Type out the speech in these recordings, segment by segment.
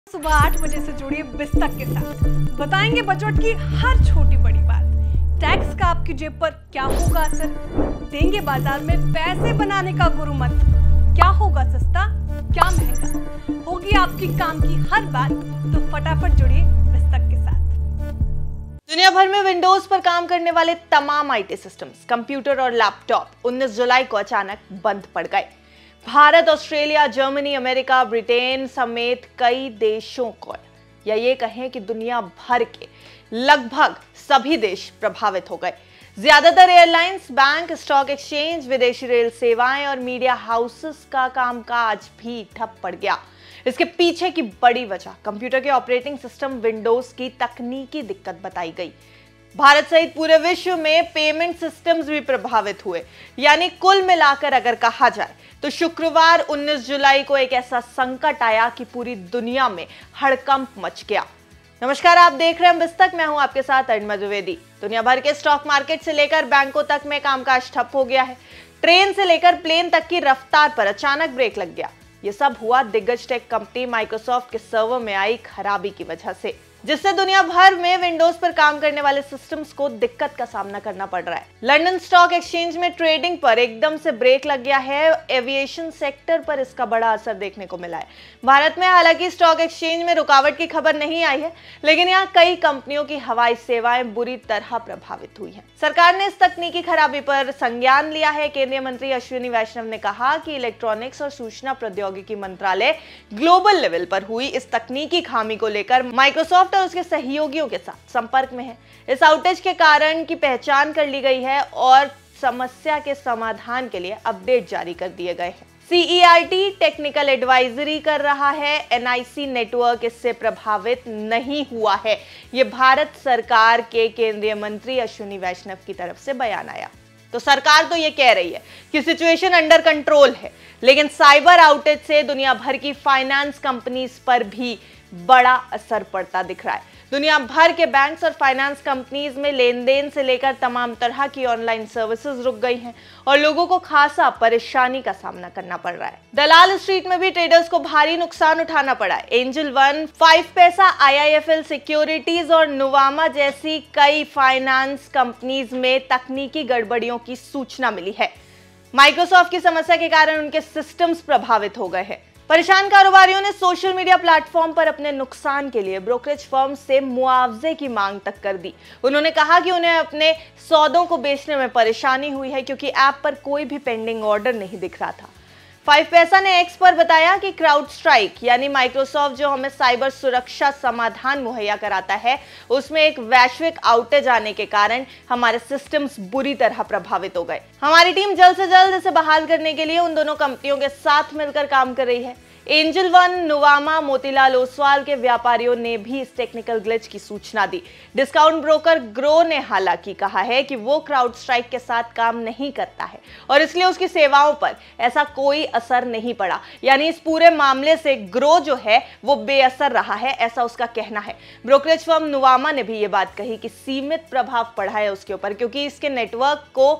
सुबह 8 बजे से जुड़िए बिस्तक के साथ। बताएंगे बजट की हर छोटी बड़ी बात। टैक्स का आपकी जेब पर क्या होगा असर, देंगे बाजार में पैसे बनाने का गुरु मंत्र। क्या होगा सस्ता, क्या महंगा, होगी आपकी काम की हर बात। तो फटाफट जुड़िए बिस्तक के साथ। दुनिया भर में विंडोज पर काम करने वाले तमाम आईटी सिस्टम्स, कंप्यूटर और लैपटॉप 19 जुलाई को अचानक बंद पड़ गए। Bharat, Australia, Germany, America, Britain समेत कई देशों को, या ये कहें कि दुनिया भर के लगभग सभी देश प्रभावित हो गए। ज्यादातर एयरलाइंस, बैंक, स्टॉक एक्सचेंज, विदेशी रेल सेवाएं और मीडिया हाउसेस का कामकाज भी ठप पड़ गया। इसके पीछे की बड़ी वजह कंप्यूटर के ऑपरेटिंग सिस्टम विंडोज की तकनीकी दिक्कत बताई गई। भारत सहित पूरे विश्व में पेमेंट सिस्टम्स भी प्रभावित हुए। यानी कुल मिलाकर अगर कहा जाए तो शुक्रवार 19 जुलाई को एक ऐसा संकट आया कि पूरी दुनिया में हड़कंप मच गया। नमस्कार, आप देख रहे हैं बिस्तक, मैं हूं आपके साथ अरुणिमा द्विवेदी। दुनिया भर के स्टॉक मार्केट से लेकर बैंकों तक में कामकाज ठप हो गया है। ट्रेन से लेकर प्लेन तक की रफ्तार पर अचानक ब्रेक लग गया। ये सब हुआ दिग्गज टेक कंपनी माइक्रोसॉफ्ट के सर्वर में आई खराबी की वजह से, जिससे दुनिया भर में विंडोज पर काम करने वाले सिस्टम्स को दिक्कत का सामना करना पड़ रहा है। लंदन स्टॉक एक्सचेंज में ट्रेडिंग पर एकदम से ब्रेक लग गया है। एविएशन सेक्टर पर इसका बड़ा असर देखने को मिला है। भारत में हालांकि स्टॉक एक्सचेंज में रुकावट की खबर नहीं आई है, लेकिन यहाँ कई कंपनियों की हवाई सेवाएं बुरी तरह प्रभावित हुई हैं। सरकार ने इस तकनीकी खराबी पर संज्ञान लिया है। केंद्रीय मंत्री अश्विनी वैष्णव ने कहा कि इलेक्ट्रॉनिक्स और सूचना प्रौद्योगिकी मंत्रालय ग्लोबल लेवल पर हुई इस तकनीकी खामी को लेकर माइक्रोसॉफ्ट और उसके सहयोगियों के साथ संपर्क में है। इस आउटेज के कारण की पहचान कर ली गई है और समस्या के समाधान के लिए अपडेट जारी कर दिए गए हैं। CERT टेक्निकल एडवाइजरी कर रहा है। NIC नेटवर्क इससे प्रभावित नहीं हुआ है। यह भारत सरकार के केंद्रीय मंत्री अश्विनी वैष्णव की तरफ से बयान आया। तो सरकार तो ये कह रही है कि सिचुएशन अंडर कंट्रोल है, लेकिन साइबर आउटेज से दुनिया भर की फाइनेंस कंपनीज पर भी बड़ा असर पड़ता दिख रहा है। दुनिया भर के बैंक्स और फाइनेंस कंपनीज में लेन देन से लेकर तमाम तरह की ऑनलाइन सर्विसेज रुक गई हैं और लोगों को खासा परेशानी का सामना करना पड़ रहा है। दलाल स्ट्रीट में भी ट्रेडर्स को भारी नुकसान उठाना पड़ा है। एंजल वन, 5 पैसा, IIFL सिक्योरिटीज और नुवामा जैसी कई फाइनेंस कंपनीज में तकनीकी गड़बड़ियों की सूचना मिली है। माइक्रोसॉफ्ट की समस्या के कारण उनके सिस्टम्स प्रभावित हो गए हैं। परेशान कारोबारियों ने सोशल मीडिया प्लेटफॉर्म पर अपने नुकसान के लिए ब्रोकरेज फर्म से मुआवजे की मांग तक कर दी। उन्होंने कहा कि उन्हें अपने सौदों को बेचने में परेशानी हुई है क्योंकि ऐप पर कोई भी पेंडिंग ऑर्डर नहीं दिख रहा था। 5 पैसा ने एक्स पर बताया कि क्राउड स्ट्राइक यानी माइक्रोसॉफ्ट जो हमें साइबर सुरक्षा समाधान मुहैया कराता है, उसमें एक वैश्विक आउटेज आने के कारण हमारे सिस्टम्स बुरी तरह प्रभावित हो गए। हमारी टीम जल्द से जल्द इसे बहाल करने के लिए उन दोनों कंपनियों के साथ मिलकर काम कर रही है। एंजल वन, नुवामा, मोतीलाल ओसवाल के व्यापारियों ने भी इस टेक्निकल ग्लिच की सूचना दी। डिस्काउंट ब्रोकर ग्रो ने हालांकि कहा है कि वो क्राउड स्ट्राइक के साथ काम नहीं करता है और इसलिए उसकी सेवाओं पर ऐसा कोई असर नहीं पड़ा। यानी इस पूरे मामले से ग्रो जो है वो बेअसर रहा है, ऐसा उसका कहना है। ब्रोकरेज फर्म नुवामा ने भी ये बात कही कि सीमित प्रभाव पड़ा है उसके ऊपर, क्योंकि इसके नेटवर्क को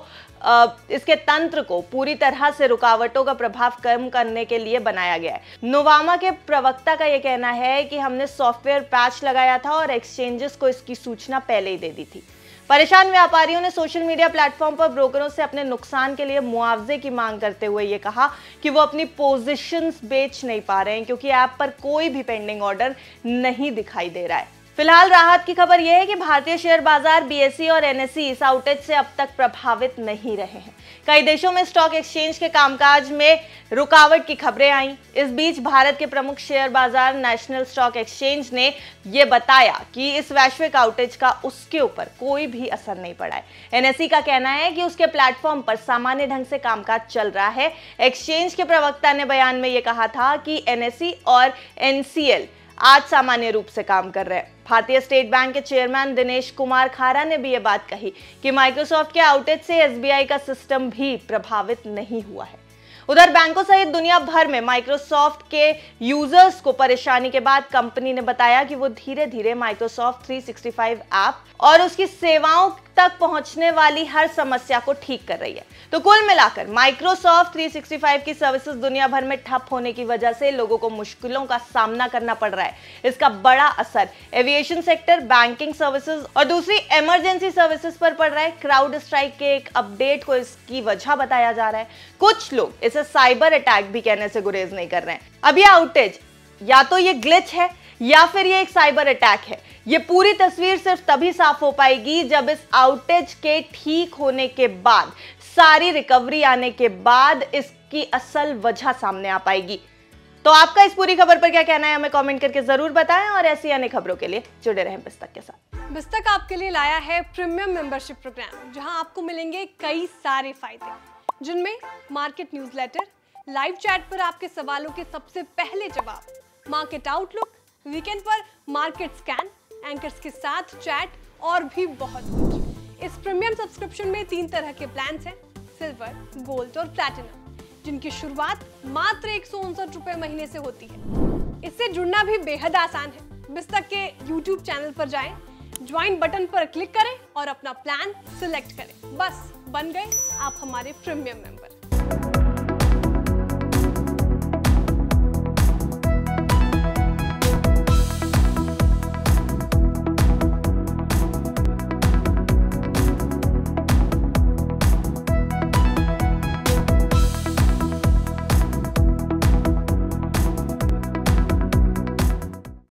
इसके तंत्र को पूरी तरह से रुकावटों का प्रभाव कम करने के लिए बनाया गया है। नोवामा के प्रवक्ता का यह कहना है कि हमने सॉफ्टवेयर पैच लगाया था और एक्सचेंजेस को इसकी सूचना पहले ही दे दी थी। परेशान व्यापारियों ने सोशल मीडिया प्लेटफॉर्म पर ब्रोकरों से अपने नुकसान के लिए मुआवजे की मांग करते हुए ये कहा कि वो अपनी पोजीशंस बेच नहीं पा रहे हैं क्योंकि ऐप पर कोई भी पेंडिंग ऑर्डर नहीं दिखाई दे रहा है। फिलहाल राहत की खबर यह है कि भारतीय शेयर बाजार BSE और NSE इस आउटेज से अब तक प्रभावित नहीं रहे हैं। कई देशों में स्टॉक एक्सचेंज के कामकाज में रुकावट की खबरें आईं। इस बीच भारत के प्रमुख शेयर बाजार नेशनल स्टॉक एक्सचेंज ने यह बताया कि इस वैश्विक आउटेज का उसके ऊपर कोई भी असर नहीं पड़ा है। NSE का कहना है कि उसके प्लेटफॉर्म पर सामान्य ढंग से कामकाज चल रहा है। एक्सचेंज के प्रवक्ता ने बयान में यह कहा था कि NSE और NCL आज सामान्य रूप से काम कर रहे हैं। भारतीय स्टेट बैंक के चेयरमैन दिनेश कुमार खारा ने भी ये बात कही कि माइक्रोसॉफ्ट के आउटेज से SBI का सिस्टम भी प्रभावित नहीं हुआ है। उधर बैंकों सहित दुनिया भर में माइक्रोसॉफ्ट के यूजर्स को परेशानी के बाद कंपनी ने बताया कि वो धीरे धीरे माइक्रोसॉफ्ट 365 ऐप और उसकी सेवाओं तक पहुंचने वाली हर समस्या को ठीक कर रही है। तो कुल मिलाकर माइक्रोसॉफ्ट 365 की सर्विसेज दुनिया भर में ठप होने की वजह से लोगों को मुश्किलों का सामना करना पड़ रहा है। इसका बड़ा असर एविएशन सेक्टर, बैंकिंग सर्विसेज और दूसरी इमरजेंसी सर्विसेज पर पड़ रहा है। क्राउड स्ट्राइक के एक अपडेट को इसकी वजह बताया जा रहा है। कुछ लोग इसे साइबर अटैक भी कहने से गुरेज नहीं कर रहे हैं। अब ये आउटेज या तो ये ग्लिच है या फिर ये एक साइबर अटैक है। ये पूरी तस्वीर सिर्फ तभी साफ हो पाएगी जब इस आउटेज के ठीक होने के बाद, सारी रिकवरी आने के बाद इसकी असल वजह सामने आ पाएगी। तो आपका इस पूरी खबर पर क्या कहना है, हमें कमेंट करके जरूर बताएं और ऐसी अन्य खबरों के लिए जुड़े रहें बिस्तक के साथ। बिस्तक आपके लिए लाया है प्रीमियम मेंबरशिप प्रोग्राम, जहां आपको मिलेंगे कई सारे फायदे, जिनमें मार्केट न्यूज़लेटर, लाइव चैट पर आपके सवालों के सबसे पहले जवाब, मार्केट आउटलुक, वीकेंड पर मार्केट स्कैन, एंकर्स के साथ चैट और भी बहुत कुछ। इस प्रीमियम सब्सक्रिप्शन में 3 तरह के प्लान्स हैं, सिल्वर, गोल्ड और प्लैटिनम, जिनकी शुरुआत मात्र 159 रुपए महीने से होती है। इससे जुड़ना भी बेहद आसान है। बिस्तक के YouTube चैनल पर जाएं, ज्वाइन बटन पर क्लिक करें और अपना प्लान सिलेक्ट करें। बस बन गए आप हमारे प्रीमियम मेंबर।